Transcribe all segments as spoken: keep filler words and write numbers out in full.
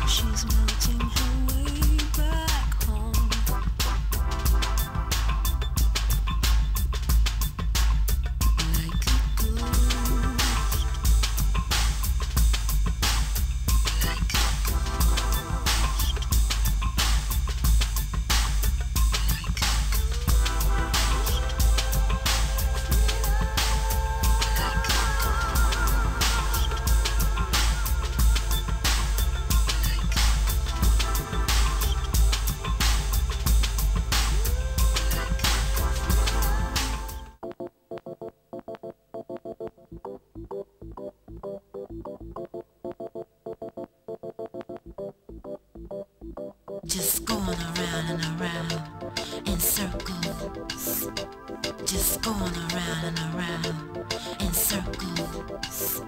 Just going around and around in circles. Just going around and around in circles.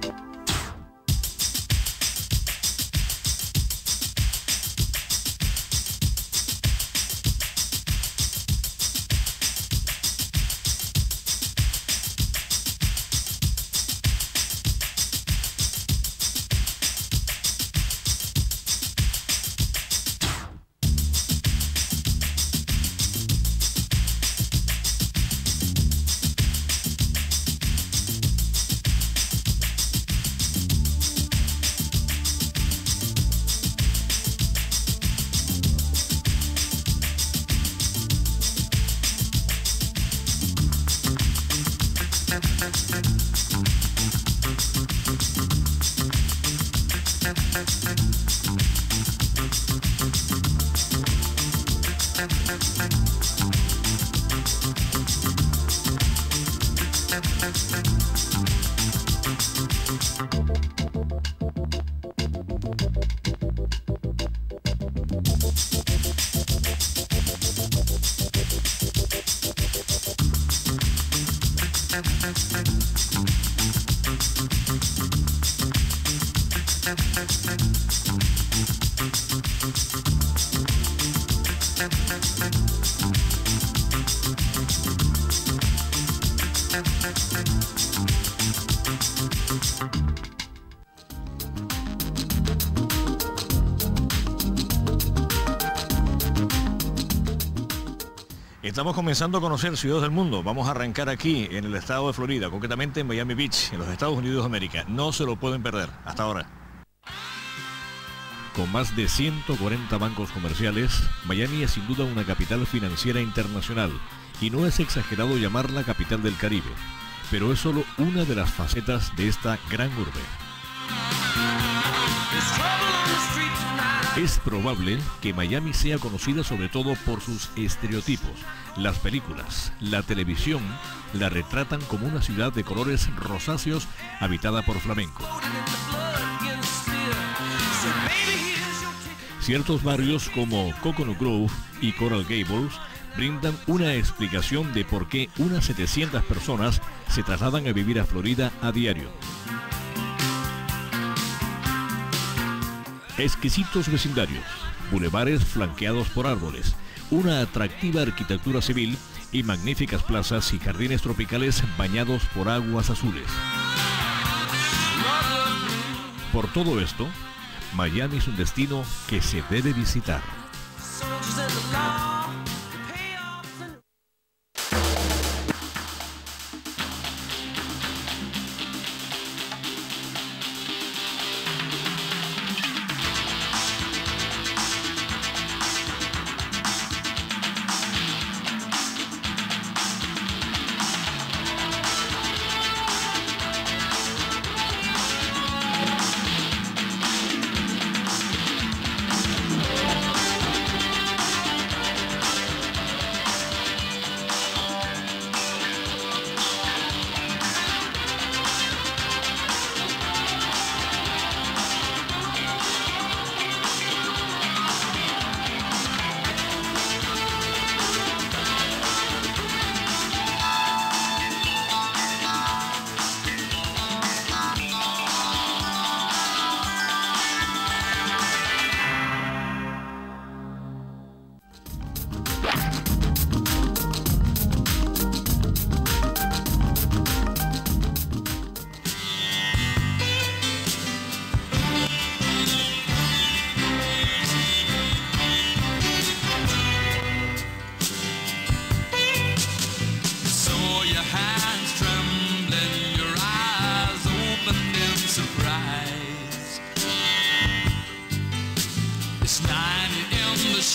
Estamos comenzando a conocer ciudades del mundo. Vamos a arrancar aquí en el estado de Florida, concretamente en Miami Beach, en los Estados Unidos de América. No se lo pueden perder. Hasta ahora. Con más de ciento cuarenta bancos comerciales, Miami es sin duda una capital financiera internacional y no es exagerado llamarla capital del Caribe, pero es solo una de las facetas de esta gran urbe. Es probable que Miami sea conocida sobre todo por sus estereotipos. Las películas, la televisión, la retratan como una ciudad de colores rosáceos habitada por flamencos. Ciertos barrios como Coconut Grove y Coral Gables brindan una explicación de por qué unas setecientas personas se trasladan a vivir a Florida a diario. Exquisitos vecindarios, bulevares flanqueados por árboles, una atractiva arquitectura civil y magníficas plazas y jardines tropicales bañados por aguas azules. Por todo esto, Miami es un destino que se debe visitar.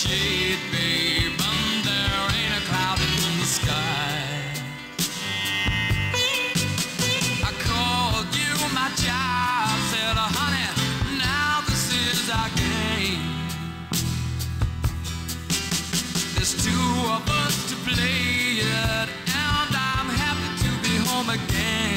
shade, babe, and there ain't a cloud in the sky. I called you my child, said, honey, now this is our game. There's two of us to play it, and I'm happy to be home again.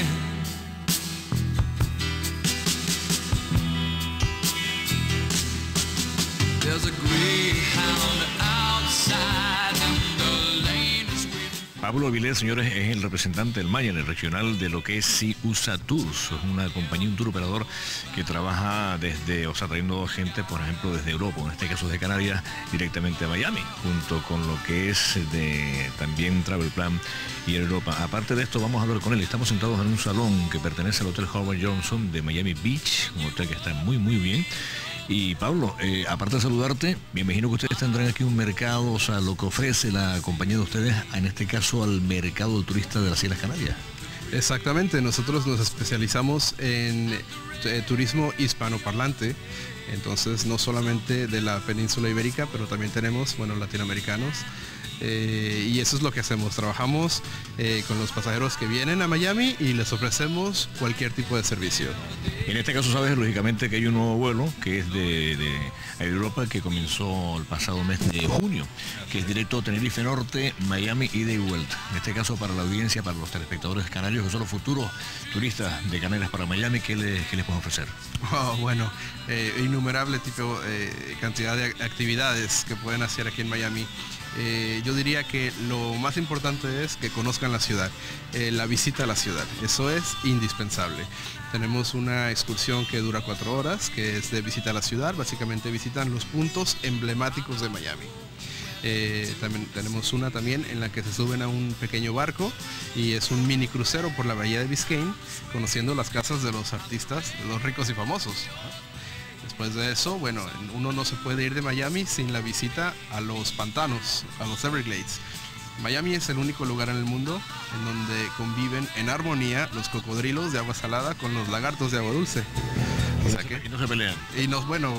There's a greyhound outside and the lane is waiting. Pablo Avilés, señores, es el representante del Maya en el regional de lo que es Si USA Tours. Es una compañía, un tour operador que trabaja desde, o sea, trayendo gente, por ejemplo, desde Europa, en este caso de Canarias, directamente a Miami, junto con lo que es de también Travel Plan y Europa. Aparte de esto, vamos a hablar con él. Estamos sentados en un salón que pertenece al Hotel Howard Johnson de Miami Beach, un hotel que está muy, muy bien. Y Pablo, eh, aparte de saludarte, me imagino que ustedes tendrán aquí un mercado, o sea, lo que ofrece la compañía de ustedes, en este caso al mercado turista de las Islas Canarias. Exactamente, nosotros nos especializamos en eh, turismo hispanoparlante, entonces no solamente de la península ibérica, pero también tenemos, bueno, latinoamericanos. Eh, y eso es lo que hacemos, trabajamos eh, con los pasajeros que vienen a Miami y les ofrecemos cualquier tipo de servicio. En este caso sabes lógicamente que hay un nuevo vuelo que es de, de Europa que comenzó el pasado mes de junio, que es directo a Tenerife Norte, Miami, ida y vuelta. En este caso para la audiencia, para los telespectadores canarios que son los futuros turistas de Canarias para Miami, ¿qué les, qué les pueden ofrecer? Oh, bueno, eh, innumerable tipo, eh, cantidad de actividades que pueden hacer aquí en Miami. Eh, yo diría que lo más importante es que conozcan la ciudad, eh, la visita a la ciudad, eso es indispensable. Tenemos una excursión que dura cuatro horas, que es de visita a la ciudad, básicamente visitan los puntos emblemáticos de Miami. Eh, también tenemos una también en la que se suben a un pequeño barco y es un mini crucero por la bahía de Biscayne, conociendo las casas de los artistas, de los ricos y famosos. Después de eso, bueno, uno no se puede ir de Miami sin la visita a los pantanos, a los Everglades. Miami es el único lugar en el mundo en donde conviven en armonía los cocodrilos de agua salada con los lagartos de agua dulce. O sea que, y no se pelean. Y nos, bueno,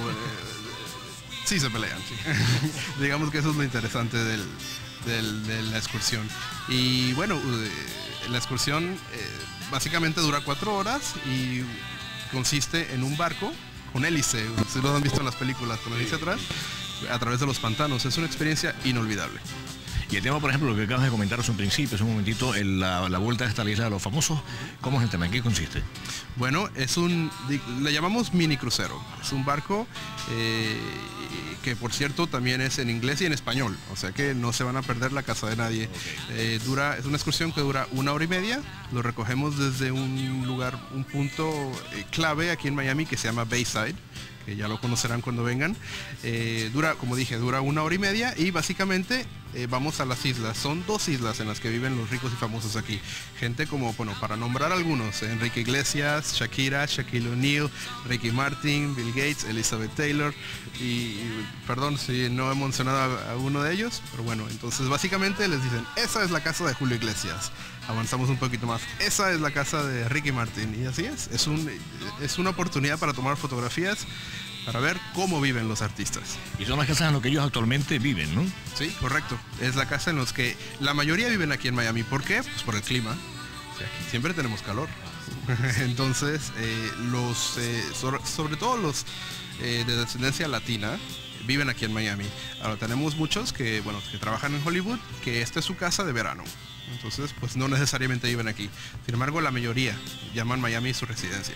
eh, sí se pelean. Sí. Digamos que eso es lo interesante del, del, de la excursión. Y bueno, eh, la excursión eh, básicamente dura cuatro horas y consiste en un barco con hélice, si lo han visto en las películas, con hélice atrás, a través de los pantanos. Es una experiencia inolvidable. Y el tema, por ejemplo, lo que acabas de comentar hace un principio, es un momentito, el, la, la vuelta a esta isla de los famosos, ¿cómo es el tema? ¿En qué consiste? Bueno, es un, le llamamos mini crucero, es un barco eh, que por cierto también es en inglés y en español, o sea que no se van a perder la casa de nadie. Okay. Eh, dura, es una excursión que dura una hora y media, lo recogemos desde un lugar, un punto eh, clave aquí en Miami que se llama Bayside, que ya lo conocerán cuando vengan. Eh, dura, como dije, dura una hora y media y básicamente eh, vamos a las islas. Son dos islas en las que viven los ricos y famosos aquí. Gente como, bueno, para nombrar algunos, Enrique Iglesias, Shakira, Shaquille O'Neal, Ricky Martin, Bill Gates, Elizabeth Taylor y, y perdón si no he mencionado a, a uno de ellos, pero bueno, entonces básicamente les dicen, esa es la casa de Julio Iglesias. Avanzamos un poquito más, esa es la casa de Ricky Martin y así es, es, un, es una oportunidad para tomar fotografías, para ver cómo viven los artistas. Y son las casas en las que ellos actualmente viven, ¿no? Sí, correcto. Es la casa en las que la mayoría viven aquí en Miami. ¿Por qué? Pues por el clima. O sea, aquí siempre tenemos calor. Entonces, eh, los, eh, sobre, sobre todo los eh, de descendencia latina viven aquí en Miami. Ahora tenemos muchos que, bueno, que trabajan en Hollywood, que esta es su casa de verano. Entonces, pues no necesariamente viven aquí. Sin embargo, la mayoría llaman Miami su residencia.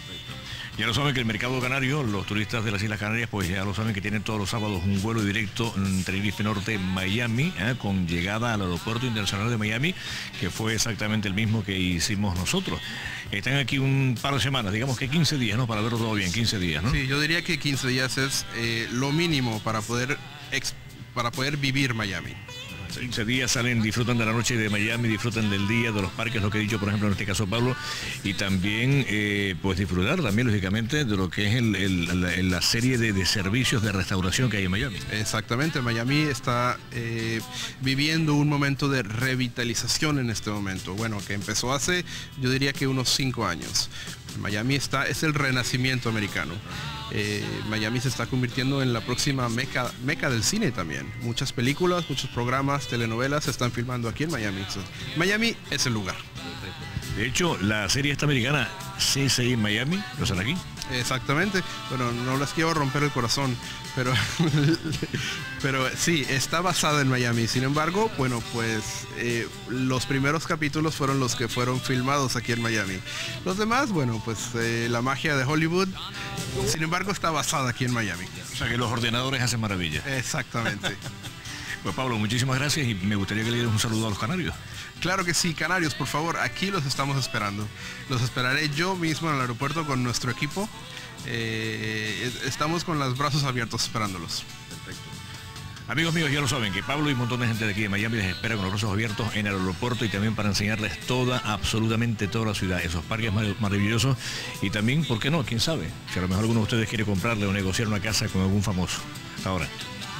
Ya lo saben que el mercado canario, los turistas de las Islas Canarias, pues ya lo saben que tienen todos los sábados un vuelo directo en Tenerife Norte, Miami, ¿eh? con llegada al aeropuerto internacional de Miami, que fue exactamente el mismo que hicimos nosotros. Están aquí un par de semanas, digamos que quince días, ¿no? Para verlo todo bien, quince días, ¿no? Sí, yo diría que quince días es eh, lo mínimo para poder, ex, para poder vivir Miami. quince días salen, disfrutan de la noche de Miami, disfrutan del día, de los parques, lo que he dicho, por ejemplo, en este caso Pablo, y también eh, pues disfrutar también, lógicamente, de lo que es el, el, la, la serie de, de servicios de restauración que hay en Miami. Exactamente, Miami está eh, viviendo un momento de revitalización en este momento, bueno, que empezó hace, yo diría que unos cinco años. Miami está, es el renacimiento americano. eh, Miami se está convirtiendo en la próxima meca, meca del cine también. Muchas películas, muchos programas, telenovelas se están filmando aquí en Miami. So, Miami es el lugar. De hecho, la serie esta americana C S I en Miami, ¿lo están aquí? Exactamente. Bueno, no les quiero romper el corazón, pero pero sí, está basada en Miami. Sin embargo, bueno, pues eh, los primeros capítulos fueron los que fueron filmados aquí en Miami. Los demás, bueno, pues eh, la magia de Hollywood, sin embargo, está basada aquí en Miami. O sea que los ordenadores hacen maravillas. Exactamente. Pues Pablo, muchísimas gracias y me gustaría que le dieras un saludo a los canarios. Claro que sí, canarios, por favor, aquí los estamos esperando. Los esperaré yo mismo en el aeropuerto con nuestro equipo. Eh, estamos con los brazos abiertos esperándolos. Perfecto. Amigos míos, ya lo saben, que Pablo y un montón de gente de aquí de Miami les espera con los brazos abiertos en el aeropuerto y también para enseñarles toda, absolutamente toda la ciudad, esos parques mar maravillosos y también, ¿por qué no? ¿Quién sabe? Si a lo mejor alguno de ustedes quiere comprarle o negociar una casa con algún famoso. Ahora.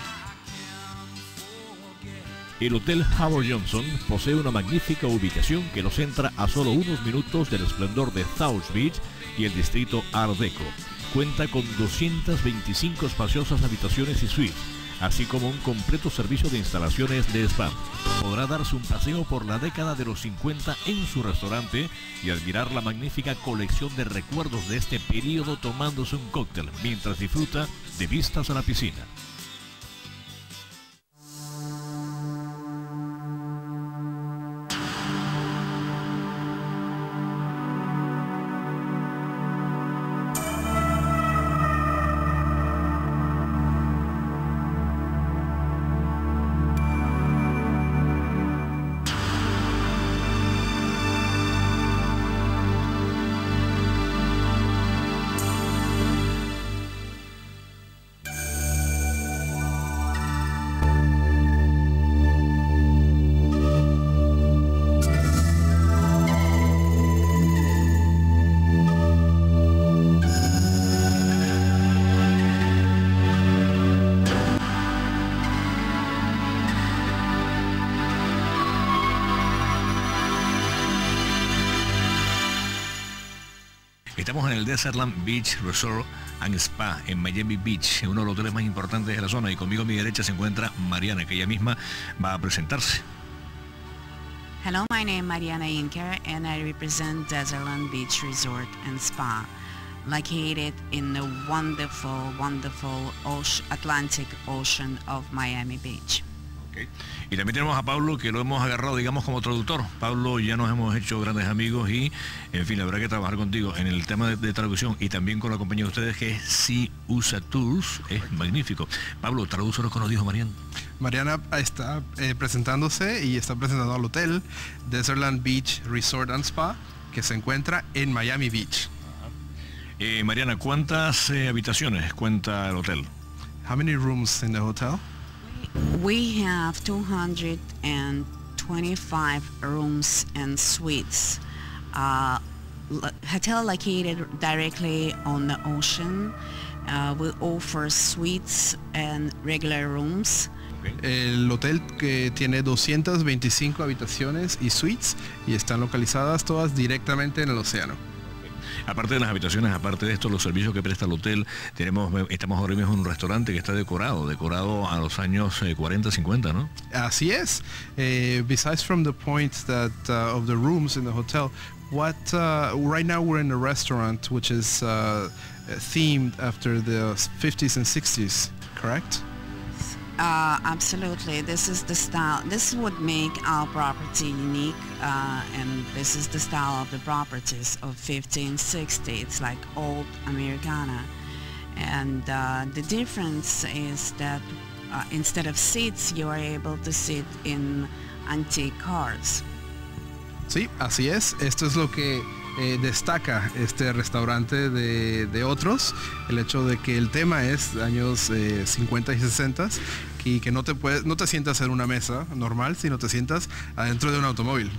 El Hotel Howard Johnson posee una magnífica ubicación que lo centra a solo unos minutos del esplendor de South Beach y el distrito Art Deco. Cuenta con doscientas veinticinco espaciosas habitaciones y suites, así como un completo servicio de instalaciones de spa. Podrá darse un paseo por la década de los cincuenta en su restaurante y admirar la magnífica colección de recuerdos de este periodo tomándose un cóctel mientras disfruta de vistas a la piscina. Estamos en el Desertland Beach Resort and Spa en Miami Beach, en uno de los hoteles más importantes de la zona, y conmigo a mi derecha se encuentra Mariana, que ella misma va a presentarse. Hello, my name is Mariana Inker and I represent Desertland Beach Resort and Spa, located in the wonderful, wonderful ocean, Atlantic Ocean of Miami Beach. Okay. Y también tenemos a Pablo, que lo hemos agarrado, digamos, como traductor. Pablo, ya nos hemos hecho grandes amigos y, en fin, habrá que trabajar contigo en el tema de, de traducción y también con la compañía de ustedes, que es Si Usa Tours. Es magnífico. Pablo, tradúcenos con nos dijo Mariana. Mariana está eh, presentándose y está presentando al hotel Desertland Beach Resort and Spa, que se encuentra en Miami Beach. Eh, Mariana, ¿cuántas eh, habitaciones cuenta el hotel? How many rooms in the hotel? We have two hundred twenty-five rooms and suites. Uh, hotel located directly on the ocean. Uh, we offer suites and regular rooms. El hotel que tiene doscientas veinticinco habitaciones y suites y están localizadas todas directamente en el océano. Aparte de las habitaciones, aparte de esto, los servicios que presta el hotel, tenemos, estamos ahora mismo en un restaurante que está decorado, decorado a los años eh, cuarenta, cincuenta, ¿no? Así es. Uh, besides from the point that uh, of the rooms in the hotel, what uh, right now we're in a restaurant which is uh, themed after the fifties and sixties, correct? Uh, absolutely. This is the style. This would make our property unique, uh, and this is the style of the properties of fifteen sixty. It's like old Americana, and uh, the difference is that uh, instead of seats, you are able to sit in antique cars. Sí, así es. Esto es lo que eh, destaca este restaurante de, de otros, el hecho de que el tema es años eh, cincuenta y sesenta y que no te puedes, no te sientas en una mesa normal, sino te sientas adentro de un automóvil.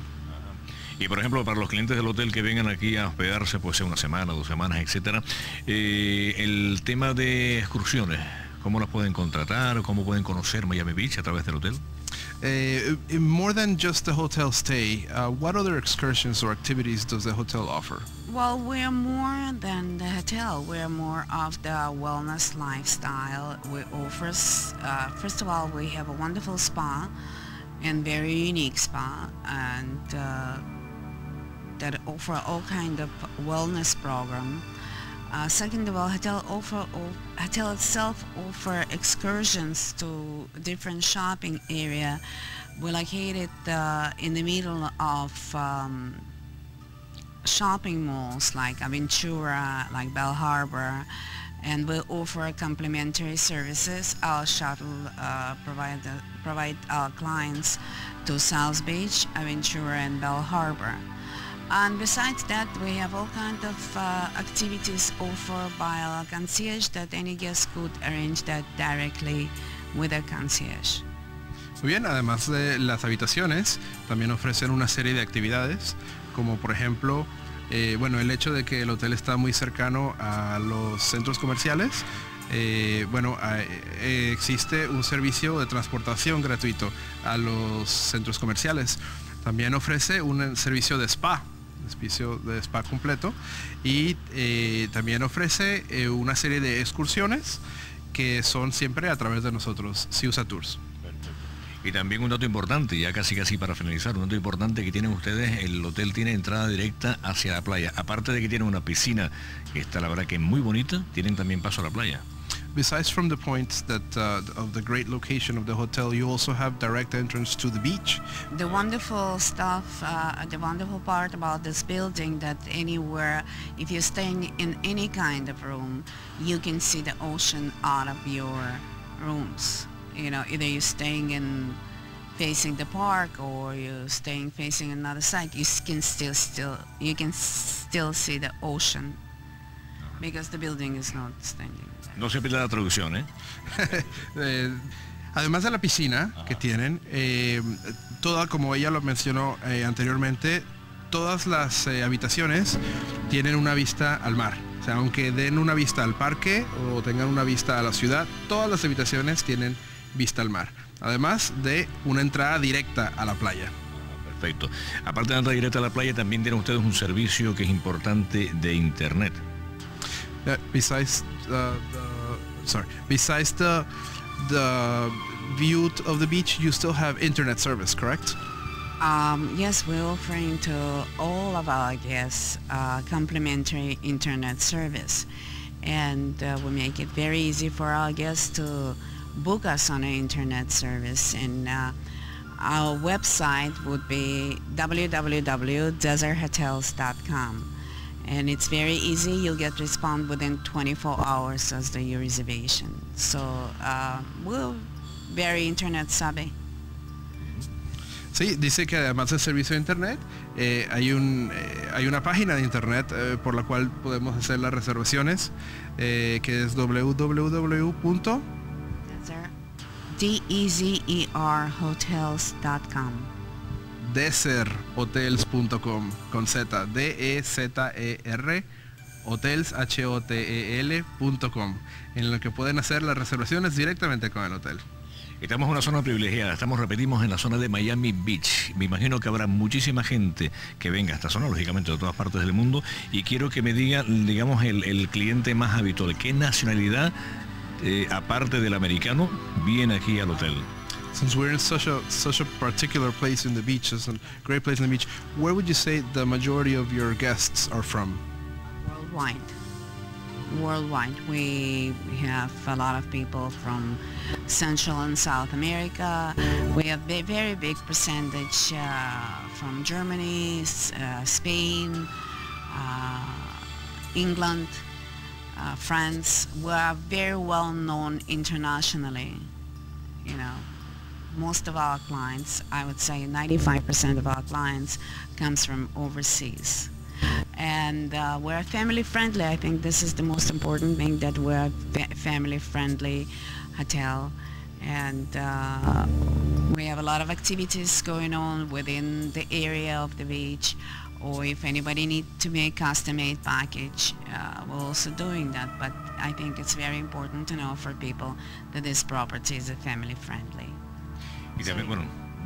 Y por ejemplo, para los clientes del hotel que vengan aquí a hospedarse, pues sea una semana, dos semanas, etcétera, eh, el tema de excursiones, ¿cómo las pueden contratar? ¿Cómo pueden conocer Miami Beach a través del hotel? Uh, more than just the hotel stay, uh, what other excursions or activities does the hotel offer? Well, we're more than the hotel. We're more of the wellness lifestyle. We offer, uh, first of all, we have a wonderful spa, and very unique spa, and uh, that offer all kind of wellness program. Uh, second of all, hotel offer hotel itself offer excursions to different shopping area. We're located uh, in the middle of um, shopping malls like Aventura, like Bell Harbor, and we offer complimentary services. Our shuttle uh, provide uh, provide our clients to South Beach, Aventura, and Bell Harbor. And besides that, we have all kinds of uh, activities offered by our concierge that any guest could arrange that directly with a concierge. Muy bien, además de las habitaciones, también ofrecen una serie de actividades, como por ejemplo, eh, bueno, el hecho de que el hotel está muy cercano a los centros comerciales. Eh, bueno, eh, existe un servicio de transportación gratuito a los centros comerciales. También ofrece un servicio de spa, servicio de spa completo, y eh, también ofrece eh, una serie de excursiones que son siempre a través de nosotros, Ciusa Tours. Y también un dato importante, ya casi casi para finalizar, un dato importante que tienen ustedes: el hotel tiene entrada directa hacia la playa. Aparte de que tiene una piscina que está, la verdad, que muy bonita, tienen también paso a la playa. Besides from the point that uh, of the great location of the hotel, you also have direct entrance to the beach. The wonderful stuff, uh, the wonderful part about this building, that anywhere, if you're staying in any kind of room, you can see the ocean out of your rooms. You know, either you're staying in facing the park or you're staying facing another side, you can still still you can still see the ocean because the building is not standing. No se pierda la traducción, ¿eh? eh además de la piscina que tienen, eh, toda, como ella lo mencionó eh, anteriormente, todas las eh, habitaciones tienen una vista al mar. O sea, aunque den una vista al parque o tengan una vista a la ciudad, todas las habitaciones tienen vista al mar. Además de una entrada directa a la playa. Perfecto. Aparte de la entrada directa a la playa, también tienen ustedes un servicio que es importante de internet. Uh, besides uh, the sorry, besides the the view of the beach, you still have internet service, correct? Um, yes, we're offering to all of our guests uh, complimentary internet service, and uh, we make it very easy for our guests to book us on an internet service. And uh, our website would be w w w dot desert hotels dot com. And it's very easy. You'll get respond within twenty-four hours as the your reservation. So uh, we're very internet savvy. Sí, dice que además del servicio de internet, eh, hay un eh, hay una página de internet eh, por la cual podemos hacer las reservaciones, eh, que es w w w punto desert hotels dot com. desert hotels punto com con Z, D E Z E R, hotels, H O T E L punto com, en lo que pueden hacer las reservaciones directamente con el hotel. Estamos en una zona privilegiada, estamos, repetimos, en la zona de Miami Beach. Me imagino que habrá muchísima gente que venga a esta zona, lógicamente de todas partes del mundo, y quiero que me diga, digamos, el, el cliente más habitual. ¿Qué nacionalidad, eh, aparte del americano, viene aquí al hotel? Since we're in such a such a particular place in the beach, it's a great place in the beach, where would you say the majority of your guests are from? Worldwide. Worldwide. We have a lot of people from Central and South America. We have a very big percentage uh, from Germany, uh, Spain, uh, England, uh, France. We are very well known internationally, you know. Most of our clients, I would say ninety-five percent of our clients comes from overseas. And uh, we're family friendly. I think this is the most important thing, that we're a fa family friendly hotel. And uh, we have a lot of activities going on within the area of the beach. Or if anybody needs to make custom-made package, uh, we're also doing that. But I think it's very important to know for people that this property is family friendly. Y también, bueno,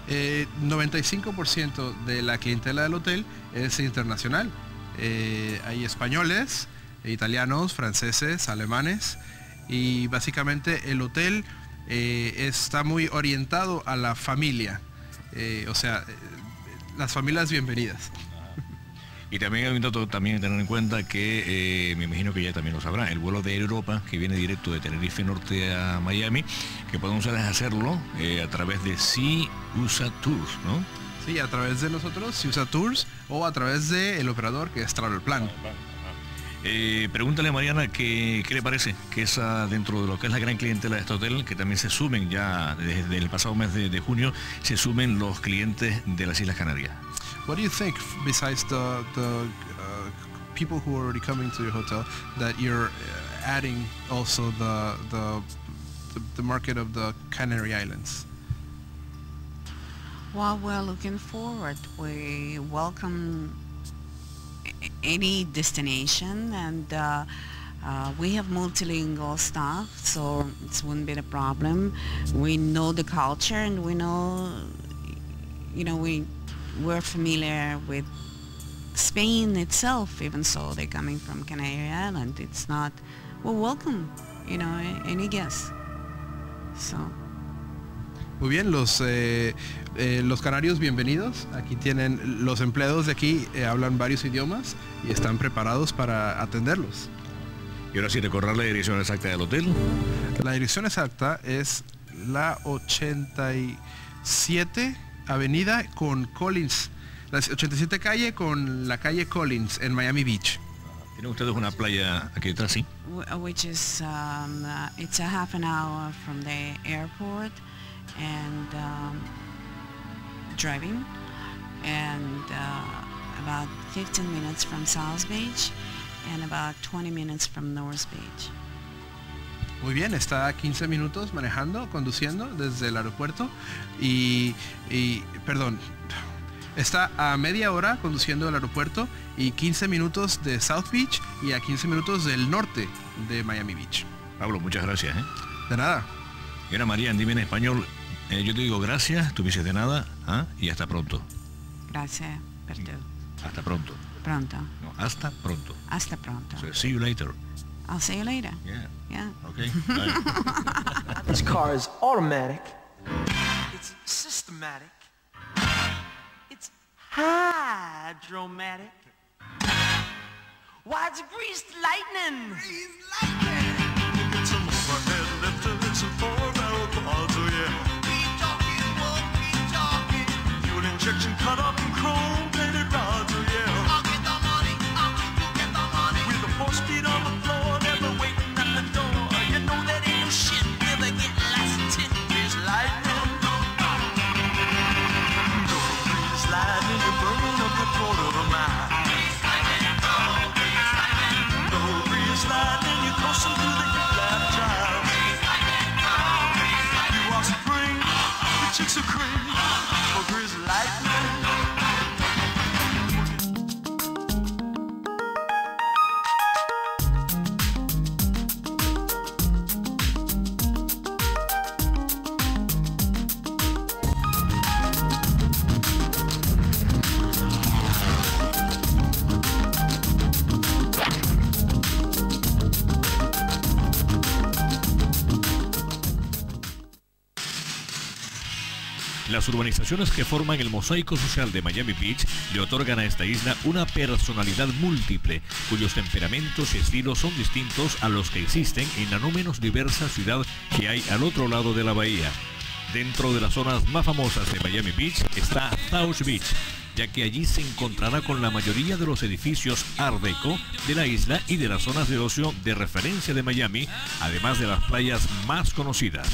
Eh, noventa y cinco por ciento de la clientela del hotel es internacional. Eh, hay españoles, italianos, franceses, alemanes, y básicamente el hotel eh, está muy orientado a la familia. Eh, o sea, eh, las familias bienvenidas. Y también hay un dato también a tener en cuenta que eh, me imagino que ya también lo sabrá, el vuelo de Air Europa que viene directo de Tenerife Norte a Miami, que podemos hacerlo eh, a través de Sea U S A Tours, ¿no? Sí, a través de nosotros, Sea U S A Tours, o a través del operador que es Travel Plan. Eh, pregúntale a Mariana qué, qué le parece que esa, dentro de lo que es la gran clientela de este hotel, que también se sumen ya desde el pasado mes de, de junio, se sumen los clientes de las Islas Canarias. What do you think, besides the, the uh, people who are already coming to your hotel, that you're uh, adding also the, the, the, the market of the Canary Islands? Well, we're looking forward. We welcome a- any destination, and uh, uh, we have multilingual staff, so it wouldn't be a problem. We know the culture, and we know, you know, we we're familiar with Spain itself, even so they're coming from Canary Island. It's not, we're welcome, you know, a- any guest. So. Muy bien, los, eh, eh, los canarios bienvenidos. Aquí tienen, los empleados de aquí eh, hablan varios idiomas y están preparados para atenderlos. Y ahora sí, recordar la dirección exacta del hotel. La dirección exacta es la ochenta y siete Avenida con Collins, la ochenta y siete calle con la calle Collins en Miami Beach. Tienen ustedes una playa aquí detrás, ¿sí? Wh- which is um, uh, it's a half an hour from the airport and um, driving, and uh, about fifteen minutes from South Beach and about twenty minutes from North Beach. Muy bien, está a quince minutos manejando, conduciendo desde el aeropuerto y, y, perdón, está a media hora conduciendo del aeropuerto y quince minutos de South Beach y a quince minutos del norte de Miami Beach. Pablo, muchas gracias, ¿eh? De nada. Y ahora, María, dime en español, eh, yo te digo gracias, tú me dices de nada, ¿ah? Y hasta pronto. Gracias, perdón. Hasta pronto. Pronto. No, hasta pronto. Hasta pronto. So, see you later. I'll see you later. Yeah. Yeah. Okay. Bye. This car is automatic. It's systematic. It's hydromatic. Why, it's greased lightning. Greased lightning. It's an overhead lifter, it's a four-barrel quad, oh yeah. Keep talking, won't keep talking. Fuel injection cut up in chrome-plated rods, oh yeah. I'll get the money, I'll make you get the money. With a four-speed on the floor, never waiting at the door. You know that ain't no shit, will they get lots of tin? Greased lightning. Go greased lightning, you're burning up a quarter of a mile. Go greased lightning, you're closer to the lap child. You are spring, the chicks are cream, for greased lightning. Las urbanizaciones que forman el mosaico social de Miami Beach le otorgan a esta isla una personalidad múltiple, cuyos temperamentos y estilos son distintos a los que existen en la no menos diversa ciudad que hay al otro lado de la bahía. Dentro de las zonas más famosas de Miami Beach está South Beach, ya que allí se encontrará con la mayoría de los edificios Art Deco de la isla y de las zonas de ocio de referencia de Miami, además de las playas más conocidas.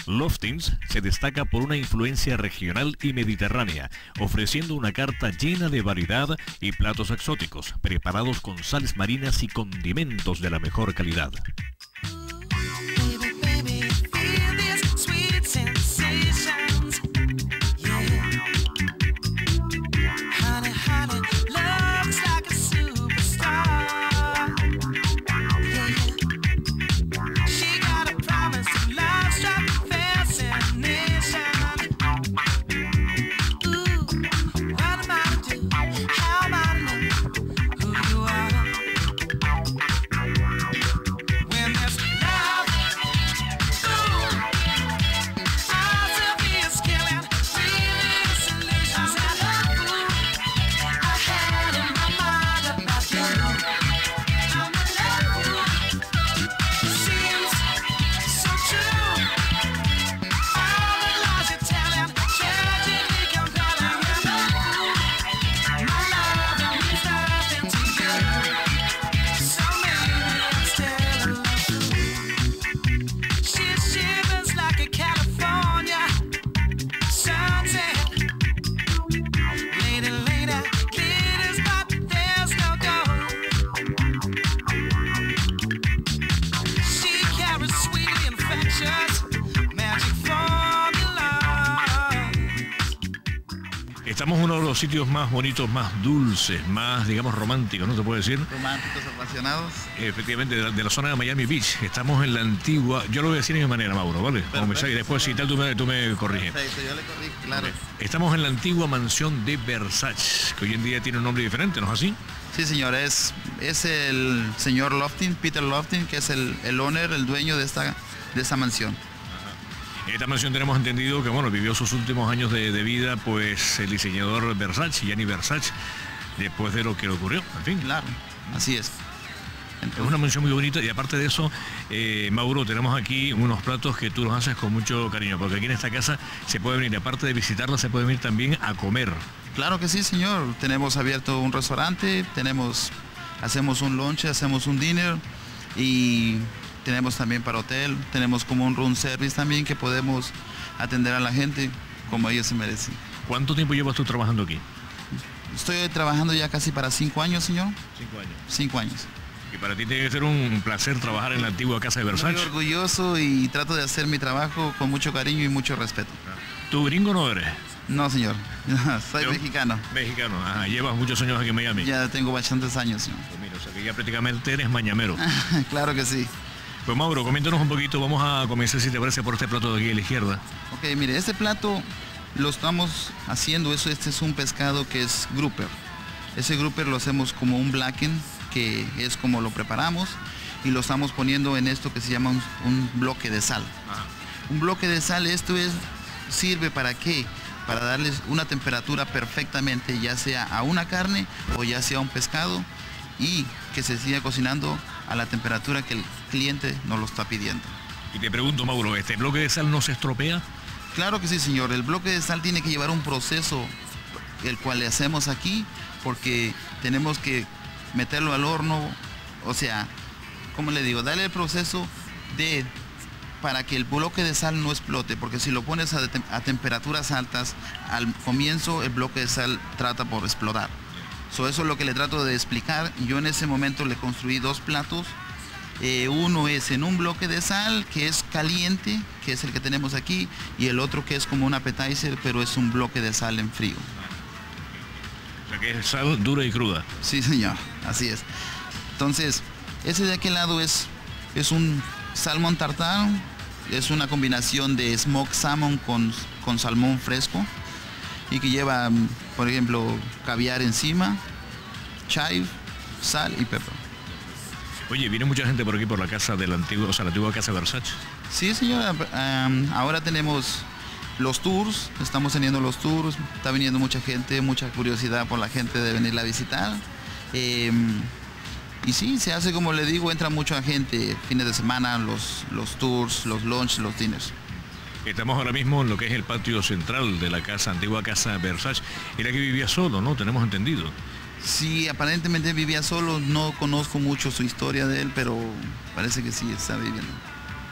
Loftings se destaca por una influencia regional y mediterránea, ofreciendo una carta llena de variedad y platos exóticos, preparados con sales marinas y condimentos de la mejor calidad. Baby, baby, feel these sweet sensations. Yeah. Honey, honey, looks like a superstar. Yeah. She got a promise of love, struck fascination. Ooh, what am I to do? How am I to know who you are? When there's love, ooh, our Sylvia's killing, really solutions. And ooh, I had in my mind about you. I'm in love, seems so true. All the lies you're telling, tragically compelling. And ooh, my love means nothing to you. So maybe I'm still alone. She shivers like a California sunset. Lady, lady, glitters, but there's no gold. She carries sweetly infectious magic formula. Estamos en uno de los sitios más bonitos, más dulces, más, digamos, románticos, ¿no se puede decir? Románticos, apasionados. Efectivamente, de la, de la zona de Miami Beach. Estamos en la antigua, yo lo voy a decir de mi manera, Mauro, ¿vale? Como me sale, y después si tal tú me, tú me corriges. Perfecto, yo le corrijo, claro. Estamos en la antigua mansión de Versace, que hoy en día tiene un nombre diferente, ¿no es así? Sí, señor, es, es el señor Lofting, Peter Lofting, que es el, el owner, el dueño de esta, de esta mansión. En esta mansión tenemos entendido que, bueno, vivió sus últimos años de, de vida, pues, el diseñador Versace, Gianni Versace, después de lo que le ocurrió, en fin. Claro, así es. Es una mansión muy bonita y aparte de eso, eh, Mauro, tenemos aquí unos platos que tú los haces con mucho cariño, porque aquí en esta casa se puede venir, aparte de visitarla, se puede venir también a comer. Claro que sí, señor. Tenemos abierto un restaurante, tenemos, hacemos un lunch, hacemos un dinner y tenemos también para hotel, tenemos como un room service también que podemos atender a la gente como ellos se merecen. ¿Cuánto tiempo llevas tú trabajando aquí? Estoy trabajando ya casi para cinco años, señor. Cinco años. Cinco años. Y para ti tiene que ser un placer trabajar en la antigua casa de Versace. Muy orgulloso y trato de hacer mi trabajo con mucho cariño y mucho respeto. ¿Tú gringo no eres? No, señor. Soy Yo- mexicano. Mexicano, ajá, llevas muchos años aquí en Miami. Ya tengo bastantes años, señor. Pues mira, o sea que ya prácticamente eres mañamero. Claro que sí. Pues Mauro, coméntanos un poquito, vamos a comenzar si te parece por este plato de aquí a la izquierda. Ok, mire, este plato lo estamos haciendo, eso, este es un pescado que es grouper. Ese grouper lo hacemos como un blacken, que es como lo preparamos, y lo estamos poniendo en esto que se llama un, un bloque de sal. Un bloque de sal, esto es, sirve para qué? Para darles una temperatura perfectamente, ya sea a una carne o ya sea a un pescado, y que se siga cocinando a la temperatura que el cliente nos lo está pidiendo. Y te pregunto, Mauro, ¿este bloque de sal no se estropea? Claro que sí, señor. El bloque de sal tiene que llevar un proceso, el cual le hacemos aquí, porque tenemos que meterlo al horno, o sea, ¿cómo le digo? Darle el proceso de para que el bloque de sal no explote, porque si lo pones a, tem- a temperaturas altas, al comienzo el bloque de sal trata por explotar. So, eso es lo que le trato de explicar. Yo en ese momento le construí dos platos. Eh, uno es en un bloque de sal que es caliente, que es el que tenemos aquí, y el otro que es como un appetizer, pero es un bloque de sal en frío. O sea que es sal dura y cruda. Sí, señor, así es. Entonces, ese de aquel lado es, es un salmón tartar, es una combinación de smoked salmon con, con salmón fresco y que lleva, mm, por ejemplo, caviar encima, chive, sal y pepper. Oye, viene mucha gente por aquí por la casa de la antigua, o sea, la antigua casa Versace. Sí, señora, um, ahora tenemos los tours, estamos teniendo los tours, está viniendo mucha gente, mucha curiosidad por la gente de venirla a visitar. Eh, y sí, se hace como le digo, entra mucha gente fines de semana, los, los tours, los lunch, los dinners. Estamos ahora mismo en lo que es el patio central de la casa, antigua casa Versace. Era que vivía solo, ¿no? Tenemos entendido. Sí, aparentemente vivía solo, no conozco mucho su historia de él, pero parece que sí está viviendo.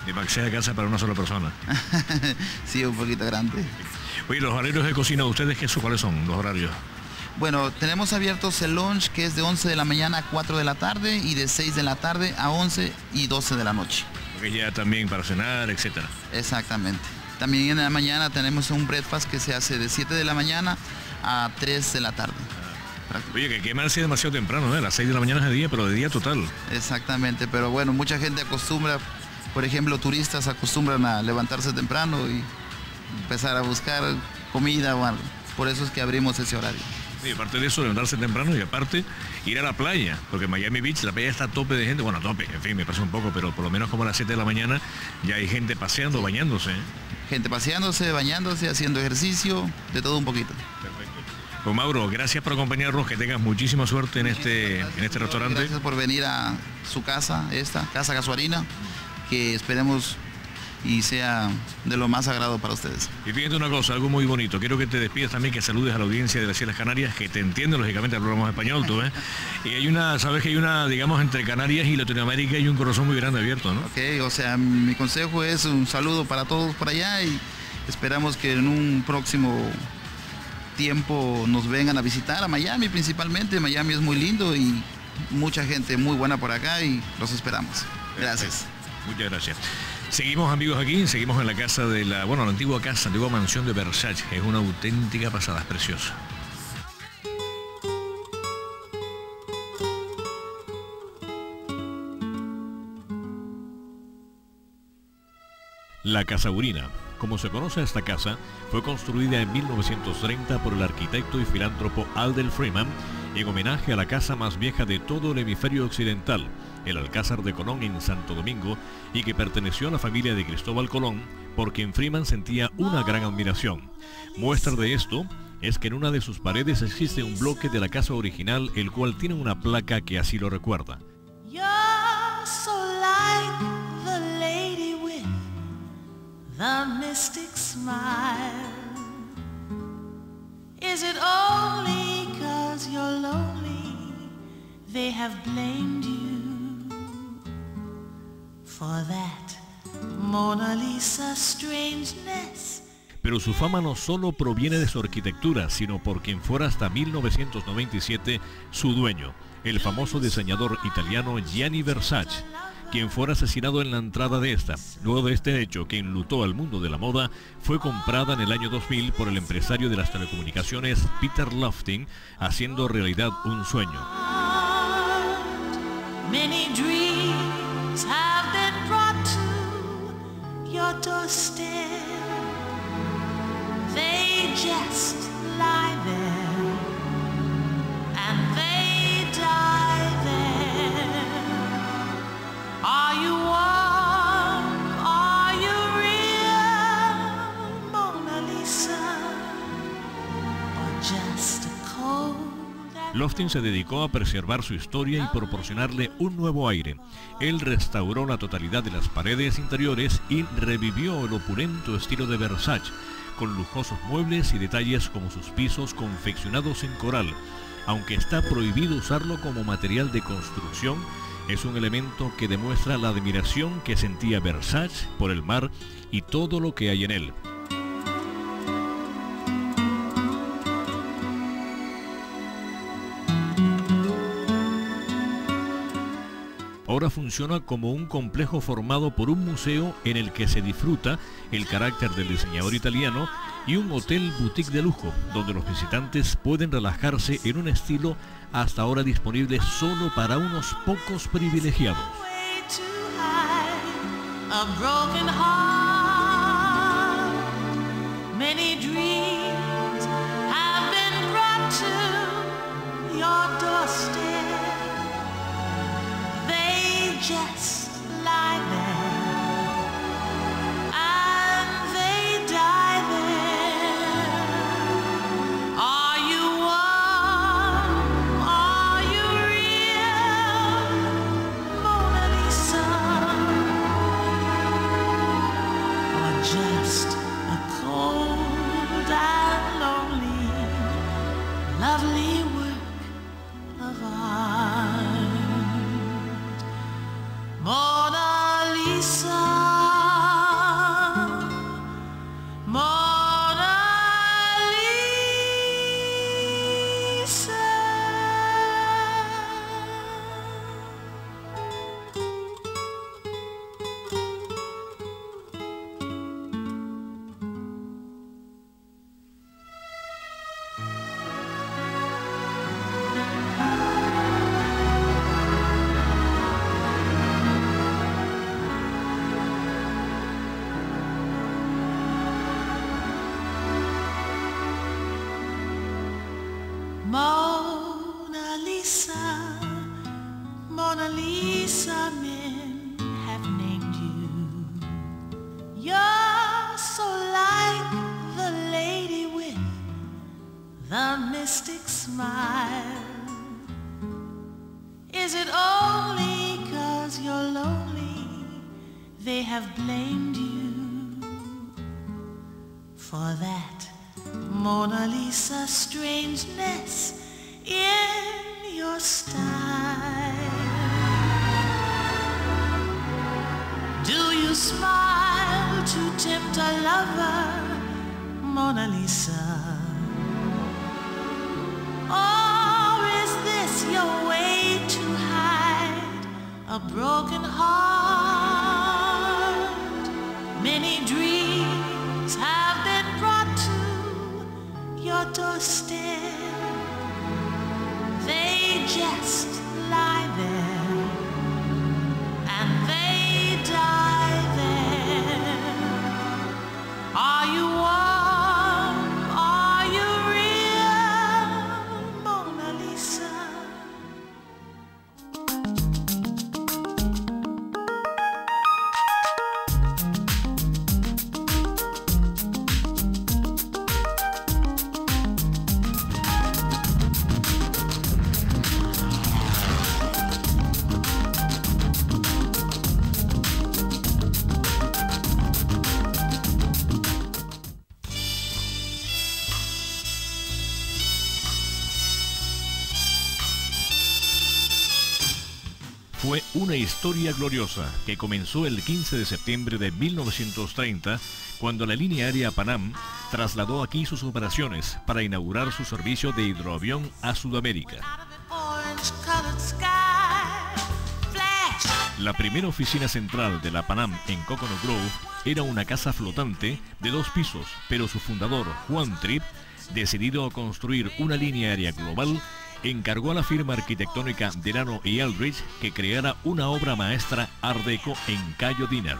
Demasiada casa para una sola persona. Sí, un poquito grande. Oye, los horarios de cocina de ustedes, ¿qué, ¿cuáles son los horarios? Bueno, tenemos abiertos el lunch, que es de once de la mañana a cuatro de la tarde y de seis de la tarde a once y doce de la noche. Porque ya también para cenar, etcétera. Exactamente. También en la mañana tenemos un breakfast que se hace de siete de la mañana a tres de la tarde. Oye, que quemarse demasiado temprano, ¿eh? A las seis de la mañana es de día, pero de día total. Exactamente, pero bueno, mucha gente acostumbra, por ejemplo, turistas acostumbran a levantarse temprano y empezar a buscar comida o algo. Por eso es que abrimos ese horario. Y aparte de eso, levantarse temprano y aparte ir a la playa, porque Miami Beach, la playa está a tope de gente, bueno, a tope, en fin, me pasa un poco, pero por lo menos como a las siete de la mañana ya hay gente paseando, bañándose. ¿eh? Gente paseándose, bañándose, haciendo ejercicio, de todo un poquito. Perfecto. Pues Mauro, gracias por acompañarnos, que tengas muchísima suerte en este, en este restaurante. Gracias por venir a su casa, esta, Casa Casuarina, que esperemos y sea de lo más sagrado para ustedes. Y fíjate una cosa, algo muy bonito, quiero que te despidas también, que saludes a la audiencia de las Islas Canarias, que te entiende, lógicamente hablamos español, tú ves. Y hay una, sabes que hay una, digamos, entre Canarias y Latinoamérica hay un corazón muy grande abierto, ¿no? Ok, o sea, mi consejo es un saludo para todos por allá y esperamos que en un próximo tiempo nos vengan a visitar a Miami principalmente. Miami es muy lindo y mucha gente muy buena por acá y los esperamos. Gracias. Muchas gracias. Seguimos amigos aquí, seguimos en la casa de la, bueno, la antigua casa, antigua mansión de Versace. Es una auténtica pasada, es preciosa. La Casa Urina, como se conoce a esta casa, fue construida en mil novecientos treinta por el arquitecto y filántropo Aldel Freeman en homenaje a la casa más vieja de todo el hemisferio occidental, el Alcázar de Colón en Santo Domingo, y que perteneció a la familia de Cristóbal Colón, por quien Freeman sentía una gran admiración. Muestra de esto es que en una de sus paredes existe un bloque de la casa original, el cual tiene una placa que así lo recuerda. You're so like the lady with the mystic smile. Is it only 'cause you're lonely they have blamed you for that Mona Lisa strangeness? Pero su fama no solo proviene de su arquitectura, sino por quien fuera hasta mil novecientos noventa y siete su dueño, el famoso diseñador italiano Gianni Versace, quien fuera asesinado en la entrada de esta. Luego de este hecho, que enlutó al mundo de la moda, fue comprada en el año dos mil por el empresario de las telecomunicaciones Peter Lofting, haciendo realidad un sueño. Many dreams have been brought to your doorstep. They just lie there and they die there. Are you one? Are you real, Mona Lisa? Or just a cold? Lofting se dedicó a preservar su historia y proporcionarle un nuevo aire. Él restauró la totalidad de las paredes interiores y revivió el opulento estilo de Versace, con lujosos muebles y detalles como sus pisos confeccionados en coral. Aunque está prohibido usarlo como material de construcción, es un elemento que demuestra la admiración que sentía Versace por el mar y todo lo que hay en él. Ahora funciona como un complejo formado por un museo en el que se disfruta el carácter del diseñador italiano y un hotel boutique de lujo, donde los visitantes pueden relajarse en un estilo hasta ahora disponible solo para unos pocos privilegiados. Just lie there and they die there. Are you one? Are you real, Mona Lisa? Or just a cold and lonely, lovely work of art? More Lisa men have named you. You're so like the lady with the mystic smile. Is it only 'cause you're lonely they have blamed you for that Mona Lisa strangeness in your style? Do you smile to tempt a lover, Mona Lisa? Or is this your way to hide a broken heart? Many dreams have been brought to your doorstep. They just lie there and they die there. Are you warm? Are you real, Mona Lisa? Fue una historia gloriosa que comenzó el quince de septiembre de mil novecientos treinta, cuando la línea aérea Panam trasladó aquí sus operaciones para inaugurar su servicio de hidroavión a Sudamérica. La primera oficina central de la Panam en Coconut Grove era una casa flotante de dos pisos, pero su fundador, Juan Tripp, decidido a construir una línea aérea global, encargó a la firma arquitectónica Delano y Aldrich que creara una obra maestra Art Deco en Cayo Diner.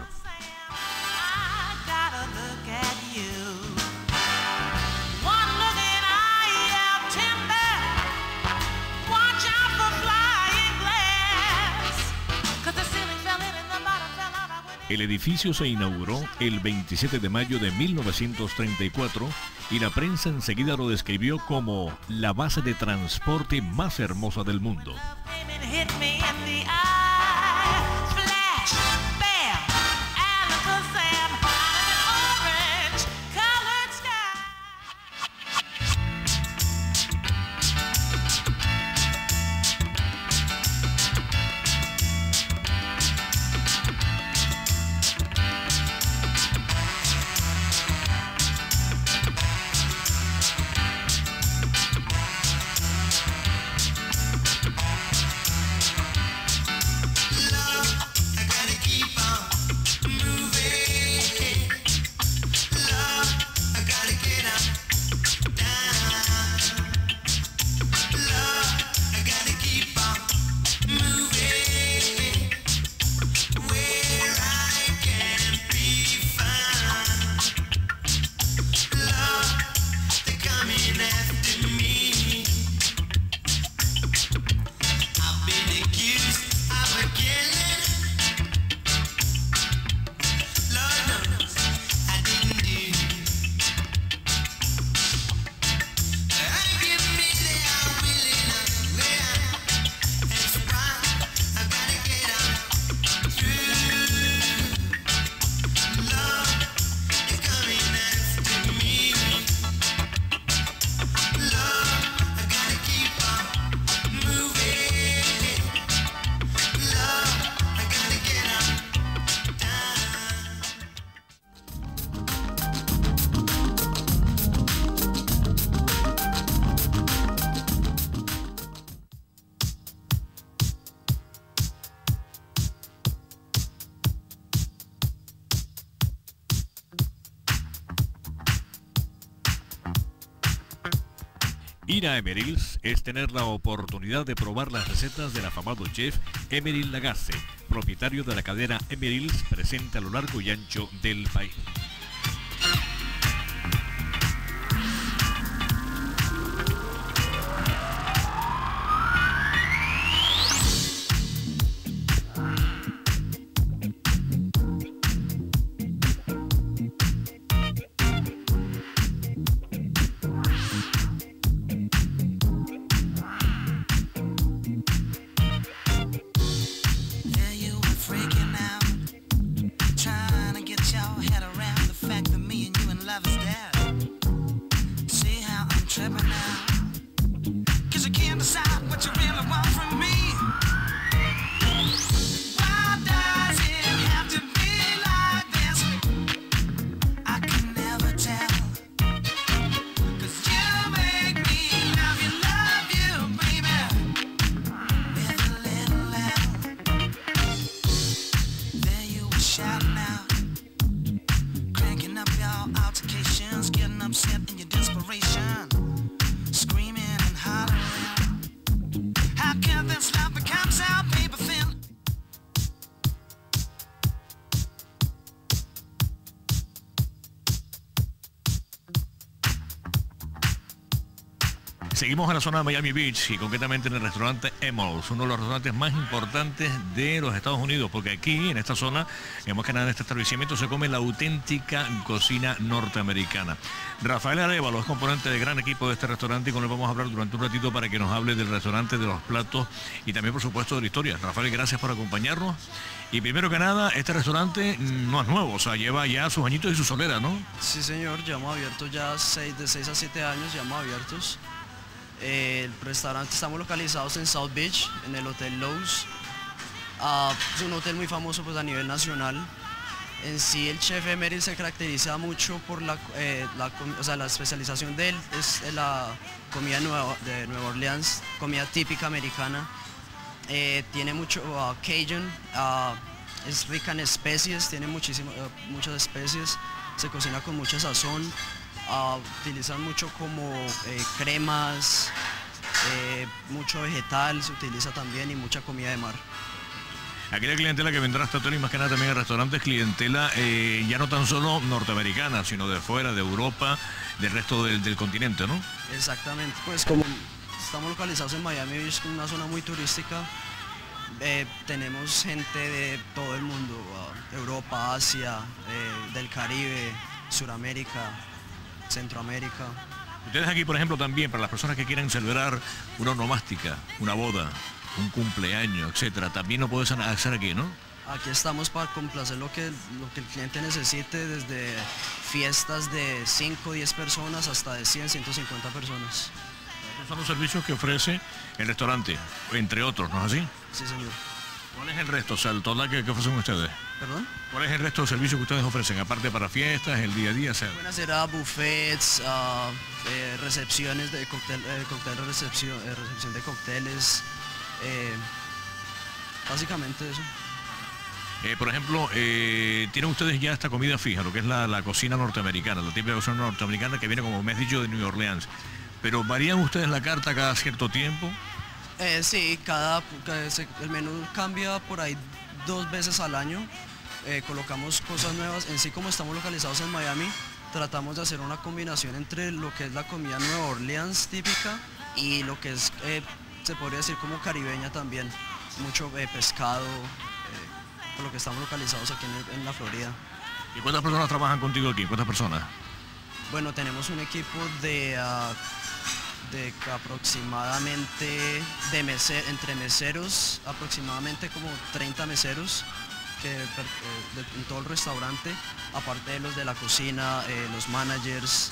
El edificio se inauguró el veintisiete de mayo de mil novecientos treinta y cuatro y la prensa enseguida lo describió como la base de transporte más hermosa del mundo. Ir a Emeril's es tener la oportunidad de probar las recetas del afamado chef Emeril Lagasse, propietario de la cadena Emeril's presente a lo largo y ancho del país. Seguimos en la zona de Miami Beach y concretamente en el restaurante Emerald's, uno de los restaurantes más importantes de los Estados Unidos, porque aquí en esta zona, digamos que nada en este establecimiento se come la auténtica cocina norteamericana. Rafael Arévalo es componente del gran equipo de este restaurante y con él vamos a hablar durante un ratito para que nos hable del restaurante, de los platos y también por supuesto de la historia. Rafael, gracias por acompañarnos. Y primero que nada, este restaurante no es nuevo, o sea, lleva ya sus añitos y su solera, ¿no? Sí, señor, llevamos abiertos ya seis, de seis a siete años, llevamos abiertos. Eh, el restaurante, estamos localizados en South Beach, en el Hotel Lowe's. Uh, es un hotel muy famoso pues, a nivel nacional. En sí, el chef Emery se caracteriza mucho por la, eh, la, o sea, la especialización de él, es la comida nueva, de Nueva Orleans, comida típica americana. Eh, tiene mucho uh, Cajun, uh, es rica en especies, tiene muchísimo, uh, muchas especies, se cocina con mucha sazón, uh, utilizan mucho como eh, cremas, eh, mucho vegetal se utiliza también y mucha comida de mar. Aquí la clientela que vendrá hasta hotel y más que nada también el restaurante es clientela eh, ya no tan solo norteamericana, sino de fuera, de Europa, del resto del, del continente, ¿no? Exactamente, pues como estamos localizados en Miami Beach, una zona muy turística, eh, tenemos gente de todo el mundo, uh, Europa, Asia, eh, del Caribe, Suramérica, Centroamérica. Ustedes aquí, por ejemplo, también para las personas que quieren celebrar una onomástica, una boda, un cumpleaños, etcétera, también lo puedes hacer aquí, ¿no? Aquí estamos para complacer lo que, lo que el cliente necesite, desde fiestas de cinco o diez personas hasta de cien, ciento cincuenta personas. Estos son los servicios que ofrece el restaurante, entre otros, ¿no es así? Sí, señor. ¿Cuál es el resto, o sea, el total que, que ofrecen ustedes? ¿Perdón? ¿Cuál es el resto de servicios que ustedes ofrecen, aparte para fiestas, el día a día? O sea, pueden hacer uh, buffets, uh, eh, recepciones de cóctel, eh, cóctel recepción, eh, recepción de cócteles, eh, básicamente eso. Eh, por ejemplo, eh, tienen ustedes ya esta comida fija, lo que es la, la cocina norteamericana, la típica cocina norteamericana que viene, como me has dicho, de New Orleans. Pero ¿varían ustedes la carta cada cierto tiempo? Eh, sí, cada, cada, el menú cambia por ahí dos veces al año. Eh, colocamos cosas nuevas. En sí, como estamos localizados en Miami, tratamos de hacer una combinación entre lo que es la comida Nueva Orleans típica y lo que es, eh, se podría decir como caribeña también. Mucho eh, pescado, eh, por lo que estamos localizados aquí en, el, en la Florida. ¿Y cuántas personas trabajan contigo aquí? ¿Cuántas personas? Bueno, tenemos un equipo de, uh, de aproximadamente, de meser, entre meseros, aproximadamente como treinta meseros que, eh, de, en todo el restaurante, aparte de los de la cocina, eh, los managers.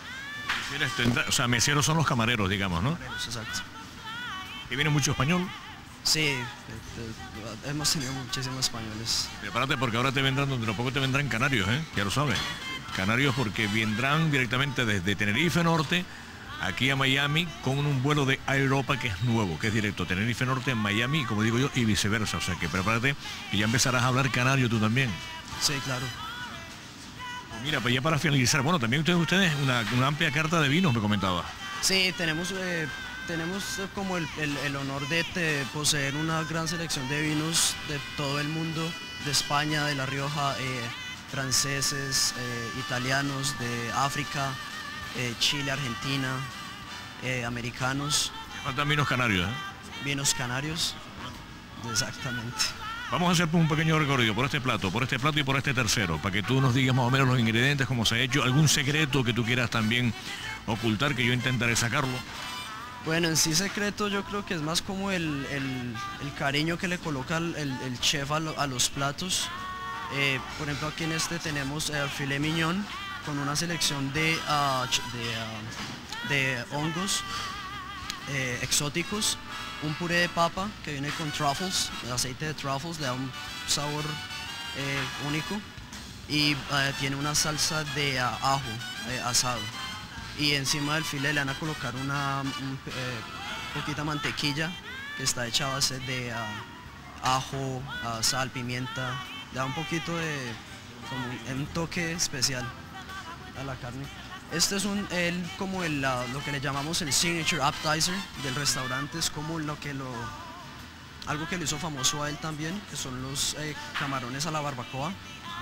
O sea, meseros son los camareros, digamos, ¿no? Camareros, exacto. ¿Y viene mucho español? Sí, eh, eh, hemos tenido muchísimos españoles. Prepárate porque ahora te vendrán, donde poco te vendrán canarios, ¿eh? Ya lo sabes. Canarios porque vendrán directamente desde Tenerife Norte aquí a Miami con un vuelo de Air Europa que es nuevo, que es directo Tenerife Norte en Miami, como digo yo, y viceversa. O sea que prepárate y ya empezarás a hablar canario tú también. Sí, claro. Pues mira, pues ya para finalizar, bueno, también ustedes, ustedes una, una amplia carta de vinos, me comentaba. Sí, tenemos, eh, tenemos como el, el, el honor de, de poseer una gran selección de vinos de todo el mundo, de España, de La Rioja, eh, franceses, eh, italianos, de África, eh, Chile, Argentina, eh, americanos. Faltan vinos canarios, ¿eh? Vinos canarios, exactamente. Vamos a hacer un pequeño recorrido por este plato, por este plato y por este tercero, para que tú nos digas más o menos los ingredientes, cómo se ha hecho, algún secreto que tú quieras también ocultar, que yo intentaré sacarlo. Bueno, en sí secreto yo creo que es más como el, el, el cariño que le coloca el, el chef a, lo, a los platos. Eh, por ejemplo, aquí en este tenemos el filet mignon con una selección de, uh, de, uh, de hongos eh, exóticos, un puré de papa que viene con truffles, el aceite de truffles le da un sabor eh, único y uh, tiene una salsa de uh, ajo eh, asado y encima del filet le van a colocar una un, eh, poquita mantequilla que está hecha a base de uh, ajo, uh, sal, pimienta. Da un poquito de como un toque especial a la carne. Este es un el, como el, uh, lo que le llamamos el signature appetizer del restaurante, es como lo que lo algo que lo hizo famoso a él también, que son los eh, camarones a la barbacoa.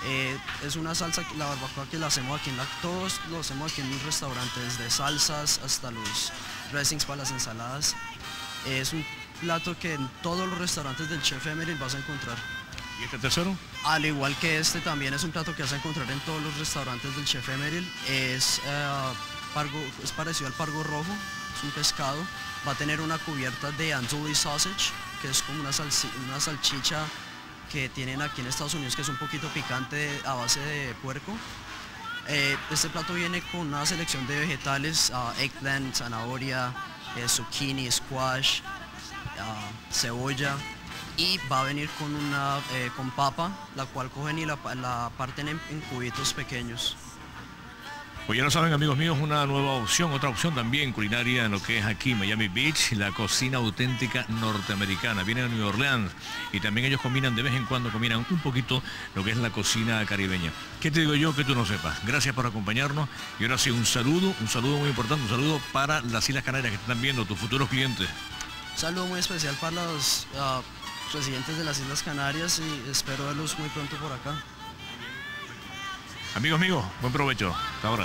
Eh, es una salsa, la barbacoa que la hacemos aquí en la, todos lo hacemos aquí en un restaurante, desde salsas hasta los dressings para las ensaladas. Eh, es un plato que en todos los restaurantes del Chef Emeril vas a encontrar. ¿Y este tercero? Al igual que este, también es un plato que vas a encontrar en todos los restaurantes del Chef Emeril. Es, eh, pargo, es parecido al pargo rojo, es un pescado. Va a tener una cubierta de andouille sausage, que es como una, salsi, una salchicha que tienen aquí en Estados Unidos, que es un poquito picante a base de puerco. Eh, este plato viene con una selección de vegetales, uh, eggplant, zanahoria, eh, zucchini, squash, uh, cebolla, y va a venir con una eh, con papa, la cual cogen y la, la parten en, en cubitos pequeños. Pues ya lo saben, amigos míos, una nueva opción, otra opción también culinaria en lo que es aquí Miami Beach, la cocina auténtica norteamericana. Vienen a New Orleans y también ellos combinan, de vez en cuando combinan un poquito lo que es la cocina caribeña. ¿Qué te digo yo que tú no sepas? Gracias por acompañarnos y ahora sí, un saludo, un saludo muy importante, un saludo para las Islas Canarias que están viendo, tus futuros clientes. Un saludo muy especial para los uh, residentes de las Islas Canarias y espero verlos muy pronto por acá. Amigos míos, buen provecho. Hasta ahora.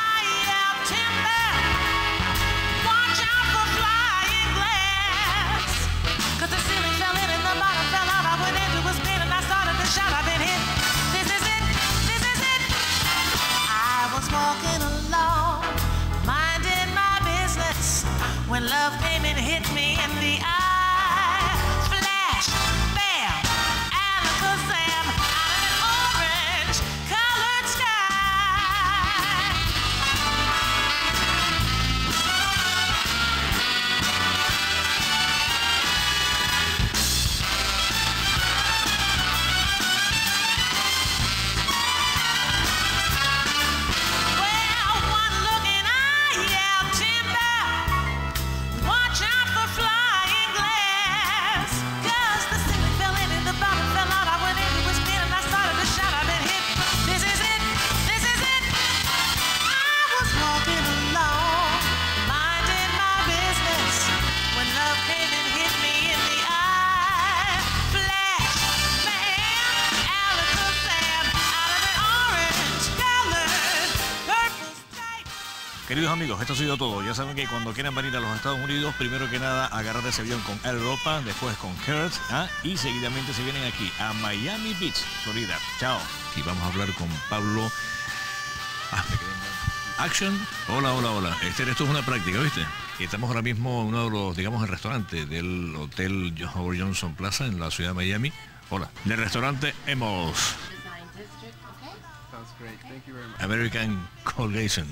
Walking along, minding my business, when love came and hit me in the eye. Flash, bam, Alakazam, out of an orange colored sky. Queridos amigos, esto ha sido todo. Ya saben que cuando quieran venir a los Estados Unidos, primero que nada agarrar ese avión con Air Europa, después con Hertz, ¿ah? y seguidamente se vienen aquí a Miami Beach, Florida. Chao. Y vamos a hablar con Pablo. Ah, me quedé en... Action. Hola, hola, hola. Este, esto es una práctica, ¿viste? Y estamos ahora mismo en uno de los, digamos, el restaurante del Hotel Howard Johnson Plaza en la ciudad de Miami. Hola. Del restaurante Emos. American Colgation.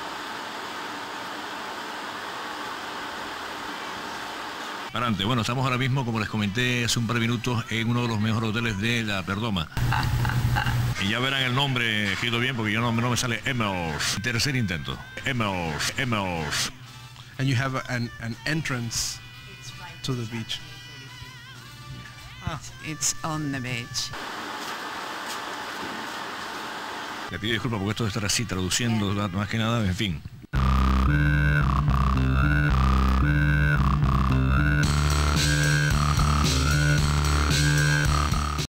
Adelante. Bueno, estamos ahora mismo, como les comenté hace un par de minutos, en uno de los mejores hoteles de la Perdoma. Y ya verán el nombre escrito bien porque yo no, no me sale Emos. Tercer intento. Emos, Emos. And you have a, an, an entrance to the beach. Ah. It's on the beach. Le pido disculpas porque esto de estar así traduciendo, más que nada, en fin.